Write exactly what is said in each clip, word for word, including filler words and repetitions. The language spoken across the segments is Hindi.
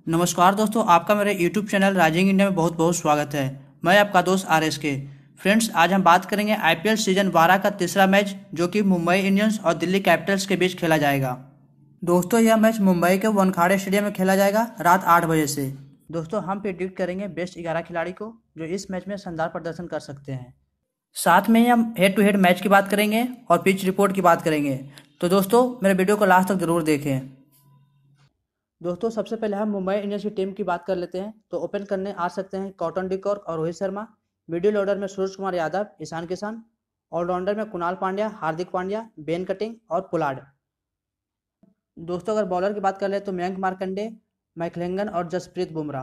नमस्कार दोस्तों, आपका मेरे यूट्यूब चैनल राइजिंग इंडिया में बहुत बहुत स्वागत है। मैं आपका दोस्त आर एस के। फ्रेंड्स, आज हम बात करेंगे आईपीएल सीजन बारह का तीसरा मैच जो कि मुंबई इंडियंस और दिल्ली कैपिटल्स के बीच खेला जाएगा। दोस्तों, यह मैच मुंबई के वानखेड़े स्टेडियम में खेला जाएगा रात आठ बजे से। दोस्तों, हम प्रेडिक्ट करेंगे बेस्ट ग्यारह खिलाड़ी को जो इस मैच में शानदार प्रदर्शन कर सकते हैं। साथ में ही हम हेड टू हेड मैच की बात करेंगे और पिच रिपोर्ट की बात करेंगे। तो दोस्तों, मेरे वीडियो को लास्ट तक जरूर देखें। दोस्तों, सबसे पहले हम मुंबई इंडियंस की टीम की बात कर लेते हैं। तो ओपन करने आ सकते हैं कॉटन डिकॉक और रोहित शर्मा। मिडिल ऑर्डर में सूर्य कुमार यादव, ईशान किशन। ऑलराउंडर में कुणाल पांड्या, हार्दिक पांड्या, बेन कटिंग और पुलाड। दोस्तों, अगर बॉलर की बात कर ले तो मयंक मार्कंडे, मैकलेंगन और जसप्रीत बुमराह।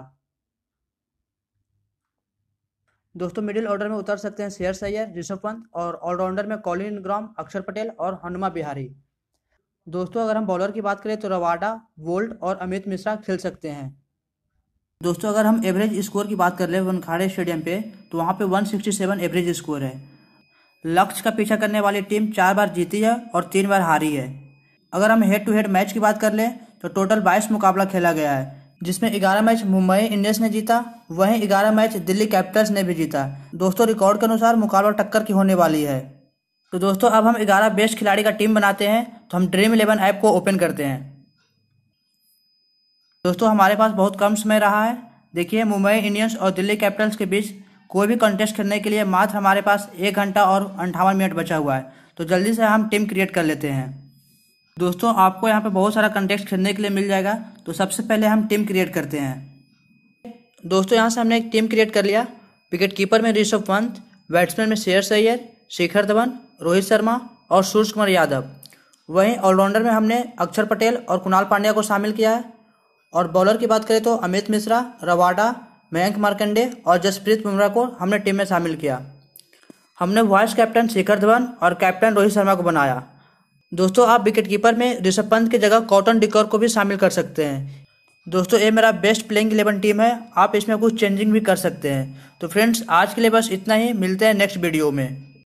दोस्तों, मिडिल ऑर्डर में उतर सकते हैं श्रेयस अय्यर, ऋषभ पंत और ऑलराउंडर में कॉलिन इंग्राम, अक्षर पटेल और हनुमा विहारी। दोस्तों, अगर हम बॉलर की बात करें तो रबाडा, वोल्ट और अमित मिश्रा खेल सकते हैं। दोस्तों, अगर हम एवरेज स्कोर की बात कर ले वानखेड़े स्टेडियम पे तो वहाँ पे एक सौ सरसठ एवरेज स्कोर है। लक्ष्य का पीछा करने वाली टीम चार बार जीती है और तीन बार हारी है। अगर हम हेड टू हेड मैच की बात कर ले तो टोटल बाईस मुकाबला खेला गया है, जिसमें ग्यारह मैच मुंबई इंडियंस ने जीता, वहीं ग्यारह मैच दिल्ली कैपिटल्स ने भी जीता। दोस्तों, रिकॉर्ड के अनुसार मुकाबला टक्कर की होने वाली है। तो दोस्तों, अब हम ग्यारह बेस्ट खिलाड़ी का टीम बनाते हैं। तो हम ड्रीम इलेवन ऐप को ओपन करते हैं। दोस्तों, हमारे पास बहुत कम समय रहा है। देखिए, मुंबई इंडियंस और दिल्ली कैपिटल्स के बीच कोई भी कंटेस्ट खेलने के लिए मात्र हमारे पास एक घंटा और अंठावन मिनट बचा हुआ है। तो जल्दी से हम टीम क्रिएट कर लेते हैं। दोस्तों, आपको यहाँ पे बहुत सारा कंटेस्ट खेलने के लिए मिल जाएगा। तो सबसे पहले हम टीम क्रिएट करते हैं। दोस्तों, यहाँ से हमने एक टीम क्रिएट कर लिया। विकेट कीपर में ऋषभ पंत, बैट्समैन में श्रेयस अय्यर, शिखर धवन, रोहित शर्मा और सूर्य कुमार यादव। वहीं ऑलराउंडर में हमने अक्षर पटेल और कुणाल पांड्या को शामिल किया है। और बॉलर की बात करें तो अमित मिश्रा, रबाडा, मयंक मार्कंडे और जसप्रीत बुमराह को हमने टीम में शामिल किया। हमने वाइस कैप्टन शिखर धवन और कैप्टन रोहित शर्मा को बनाया। दोस्तों, आप विकेट कीपर में ऋषभ पंत की जगह कॉटन डिकॉक को भी शामिल कर सकते हैं। दोस्तों, ये मेरा बेस्ट प्लेइंग इलेवन टीम है। आप इसमें कुछ चेंजिंग भी कर सकते हैं। तो फ्रेंड्स, आज के लिए बस इतना ही। मिलते हैं नेक्स्ट वीडियो में।